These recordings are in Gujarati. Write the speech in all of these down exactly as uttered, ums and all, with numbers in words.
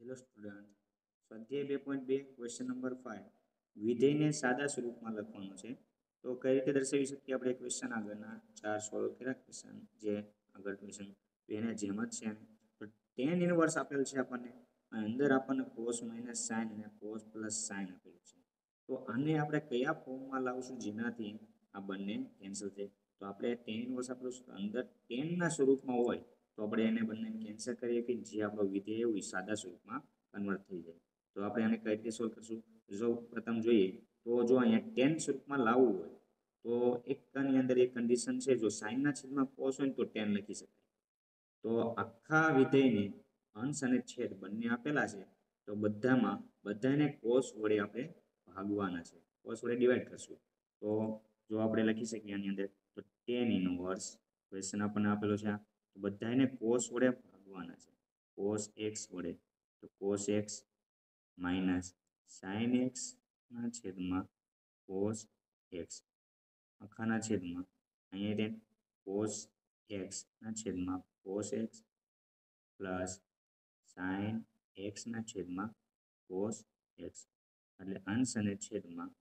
હેલો સ્ટુડન્ટ, સ્વાધ્યાય બે પોઈન્ટ બે ક્વેશ્ચન નંબર ફાઈવ વિધેયને સાદા સ્વરૂપમાં લખવાનું છે. તો કઈ રીતે દર્શાવી શકીએ આપણે ક્વેશ્ચન આગળના ચાર સોલ્વ કર્યા ક્વેશ્ચન જે આગળ ક્વેશ્ચન એના જેમ જ છે. તો ટેન ઇનવર્સ આપેલ છે આપણને અને અંદર આપણને કોસ માઇનસ સાઇન અને કોસ પ્લસ સાઇન આપેલું છે. તો આને આપણે કયા ફોર્મમાં લાવશું જેનાથી આ બંને કેન્સલ થાય? તો આપણે ટેન ઇનવર્સ આપેલું છે અંદર ટેનના સ્વરૂપમાં હોય તો આપણે એને બંને કેન્સલ કરીએ કે જે આપણો વિધેય એવું સાદા સ્વરૂપમાં કન્વર્ટ થઈ જાય. તો આપણે આને કઈ રીતે સોલ્વ કરશું? જો પ્રથમ જોઈએ તો જો અહીંયા ટેન સ્વરૂપમાં લાવવું હોય તો એકની અંદર એક કન્ડિશન છે, જો સાઇનના છેદમાં કોસ હોય તો ટેન લખી શકાય. તો આખા વિધેયને અંશ અને છેદ બંને આપેલા છે તો બધામાં બધાને કોસ વડે આપણે ભાગવાના છે, કોસ વડે ડિવાઈડ કરશું. તો જો આપણે લખી શકીએ આની અંદર તો ટેન ઇનવર્સ ક્વેશ્ચન આપણને આપેલો છે તો બધાને કોસ વડે ભાગવાના છે, કોસ એક્સ વડે. તો cos x minus sine x ના છેદમાં કોસ એક્સ આખાના છેદમાં અહીંયા ટેન કોસ એક્સ ના છેદમાં cos x plus sine x ના છેદમાં કોસ એક્સ એટલે અંશ અને છેદમાં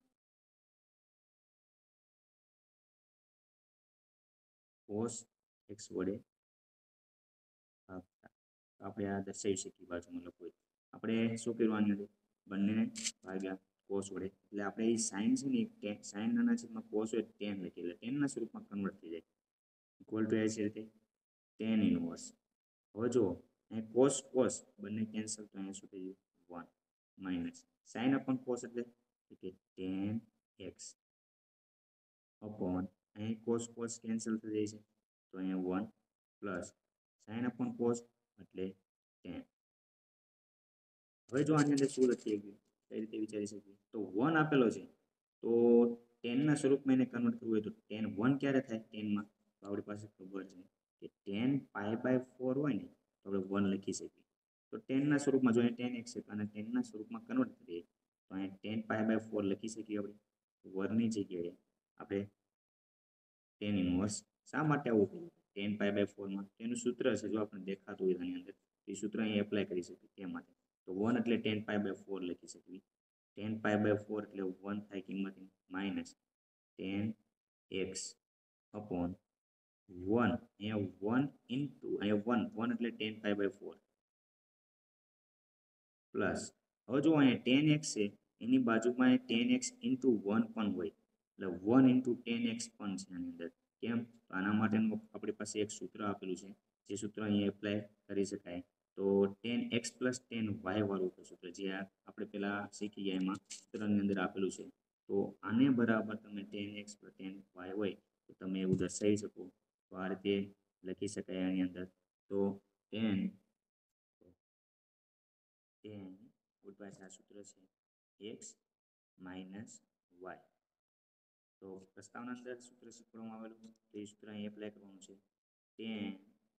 કોસ એક્સ વડે ભાગતા. આપણે આ દર્શાવી શકીએ બાજુમાં લખવું. આપણે શું કરવાનું હતું? બંને ભાગ્યા કોસ વડે એટલે આપણે એ સાઇન છે ને સાઇન નાના છેદમાં કોસ હોય ટેન લખી એટલે ટેનના સ્વરૂપમાં કન્વર્ટ થઈ જાય. ઇક્વલ ટુ એ છે રીતે ટેન ઇનવર્સ. હવે જુઓ અહીં કોસ કોસ બંને કેન્સલ તો અહીંયા શું થઈ ગયું? One minus sine upon cos એટલે કે ટેન એક્સ અપોન અહીં કોસ કોસ કેન્સલ થઈ જાય છે તો અહીંયા one plus sine upon cos એટલે ટેન. હવે જો આની અંદર શું લખીએ કઈ રીતે વિચારી શકીએ? તો વન આપેલો છે તો ટેનના સ્વરૂપમાં એને કન્વર્ટ કરવું હોય તો ટેન વન ક્યારે થાય? ટેનમાં તો આપણી પાસે ખબર છે કે ટેન પાઈ બાય ફોર હોય ને તો આપણે વન લખી શકીએ. તો ટેનના સ્વરૂપમાં જો ટેન એક્સ છે અને ટેનના સ્વરૂપમાં કન્વર્ટ કરીએ તો અહીંયા ટેન પાઈ બાય ફોર લખી શકીએ આપણે. વનની જગ્યાએ આપણે ટેન ઇનવર્સ. શા માટે આવું કર્યું? ટેન પાઈ બાય ફોરમાં તેનું સૂત્ર છે, જો આપણે દેખાતું હોય આની અંદર એ સૂત્ર અહીં એપ્લાય કરી શકીએ તે માટે. તો વન એટલે ટેન પાઈ બાય ફોર લખી શકીએ. ટેન પાઈ બાય ફોર એટલે વન થાય કિંમત minus tan x upon one. અહીંયા વન ઇન્ટુ અહીંયા વન વન એટલે tan pi by four plus હવે જો અહીંયા ટેન એક્સ છે એની બાજુમાં ટેન એક્સ ઇન્ટુ વન પણ હોય એટલે વન ઇન્ટુ ટેન એક્સ પણ છે આની અંદર. કેમ? તો આના માટેનું આપણી પાસે એક સૂત્ર આપેલું છે જે સૂત્ર અહીંયા એપ્લાય કરી શકાય. તો tan x plus tan y વાળું સૂત્ર જે આપણે પહેલાં શીખી ગયા એમાં સૂત્રની અંદર આપેલું છે. તો આને બરાબર તમે tan x plus tan y હોય તો તમે એવું દર્શાવી શકો. તો આ રીતે લખી શકાય આની અંદર. તો ટેન ટેન આપણી પાસે આ સૂત્ર છે એક્સ માઇનસ વાય. તો પ્રસ્તાવના અંદર સૂત્ર શીખવામાં આવેલું તો એ સૂત્ર અહીં એપ્લાય કરવાનું છે. Tan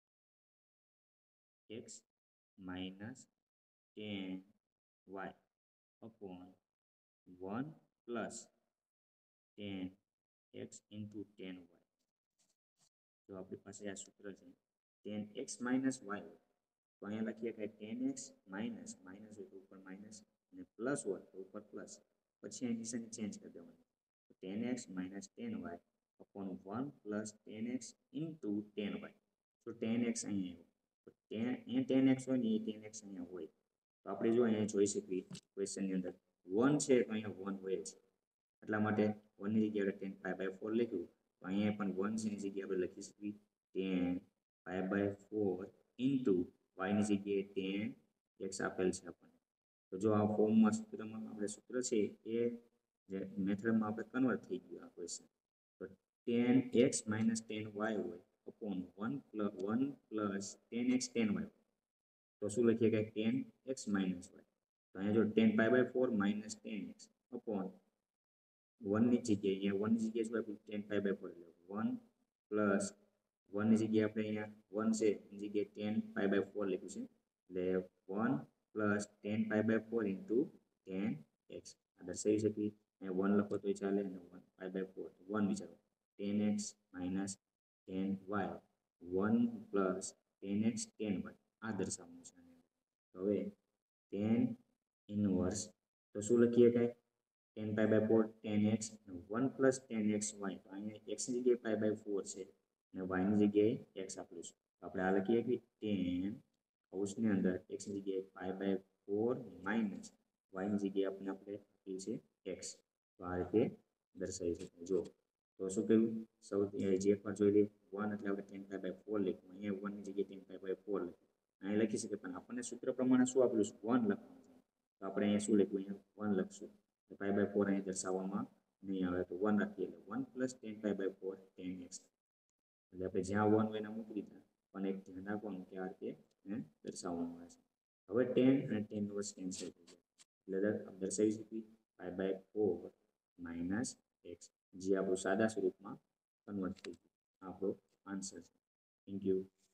x minus tan y upon one plus tan x into tan y. તો આપણી પાસે આ સૂત્ર છે ટેન એક્સ માઇનસ વાય હોય તો અહીંયા લખીએ કે ટેન એક્સ માઇનસ માઇનસ હોય તો ઉપર માઇનસ અને પ્લસ હોય તો ઉપર પ્લસ. પછી અહીં નિશાની ચેન્જ કરી દેવાની. Tan x minus tan y upon one plus tan x into tan y. તો ટેન એક્સ અહીંયા આવ્યો તો ટેન અહીંયા ટેન એક્સ હોય ને એ ટેન એક્સ અહીંયા હોય તો આપણે જો અહીંયા જોઈ શકીએ ક્વેશ્ચનની અંદર વન છે તો અહીંયા વન હોય છે એટલા માટે વનની જગ્યાએ ટેન પાઈ બાય ફોર લખ્યું. તો અહીંયા પણ વન છે એની જગ્યાએ આપણે લખી શકીએ tan pi by four into વાયની જગ્યાએ ટેન એક્સ આપેલ છે આપણને. તો જો આ ફોર્મમાં સૂત્રમાં આપણે સૂત્ર છે એ જે મેથડમાં આપણે કન્વર્ટ થઈ ગયું આ ક્વેશ્ચન. તો tan x minus tan y હોય upon one plus one plus tan x tan y. તો શું લખીએ કે ટેન એક્સ માઇનસ વાય. તો અહીંયા જો tan pi by four minus tan x upon વનની જગ્યાએ અહીંયા વનની જગ્યાએ શું આપ્યું? ટેન પાઈ બાય ફોર એટલે વન પ્લસ વનની જગ્યાએ આપણે અહીંયા વન છે એની જગ્યાએ ટેન પાઈ બાય ફોર લખ્યું છે એટલે one plus tan pi by four into tan x આ દર્શાવી શકીએ. અહીંયા વન લખો તો ચાલે અને one pi by four one વિચારો tan x minus tan y one plus tan x tan y આ દર્શાવવાનું છે. હવે ટેન ઇનવર્સ તો શું લખીએ કાંઈ tan pi by four tan x one plus tan x y તો અહીંયા એક્સની જગ્યાએ પાઈ બાય ફોર છે અને વાયની જગ્યાએ એક્સ આપેલું છે તો આપણે આ લખીએ કે ટેન હાઉસની અંદર એક્સની જગ્યાએ પાઈ બાય ફોર માઇનસ વાયની જગ્યાએ આપણે આપણે આપી છે એક્સ તો આ રીતે દર્શાવી શકાય જો તો શું કહ્યું સૌથી જે એકવાર જોઈ લઈએ વન એટલે આપણે ટેન પાઈ બાય ફોર લખ્યું અહીંયા વનની જગ્યાએ ટેન પાઈ બાય ફોર લખ્યું અહીં લખી શકીએ પણ આપણને સૂત્ર પ્રમાણે શું આપેલું છે વન લખવાનું છે તો આપણે અહીંયા શું લખ્યું અહીંયા વન લખશું પાઈ બાય ફોર અહીં દર્શાવવામાં નહીં આવે તો વન રાખીએ એટલે one plus tan pi by four tan x એટલે આપણે જ્યાં વન હોય એના મૂકી દીધા પણ એક ધ્યાન રાખવાનું કે આ રીતે દર્શાવવામાં આવે છે હવે ટેન અને ટેન વર્ષ કેન્સલ થઈ જાય એટલે દર્શાવી શકીએ pi by four minus x જે આપણું સાદા સ્વરૂપમાં કન્વર્ટ થઈ ગયું આપણો આન્સર છે થેન્ક યુ